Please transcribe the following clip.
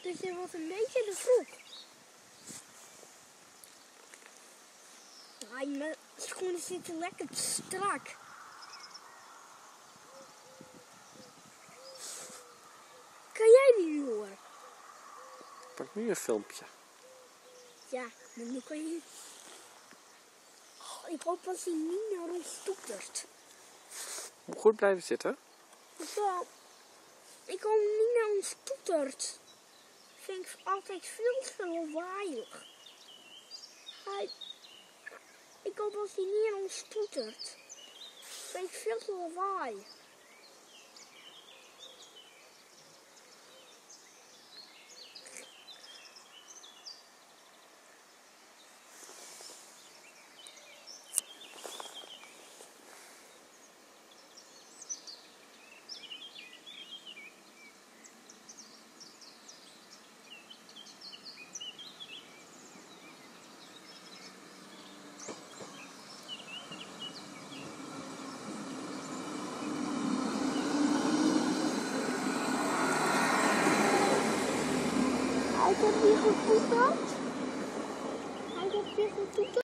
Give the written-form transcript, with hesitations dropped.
Dus je was een beetje te vroeg. Ja, mijn schoenen zitten lekker strak. Kan jij die nu horen? Ik pak nu een filmpje. Ja, maar nu kan je... Oh, ik hoop dat hij niet naar ons toetert. Goed blijven zitten. Zo. Ik hoop niet naar ons toetert. Vind ik altijd veel te lawaaiig. Ik hoop dat hij niet naar ons toetert. Vind ik veel te lawaai. Hij heeft weer getoeterd. Hij heeft weer getoeterd.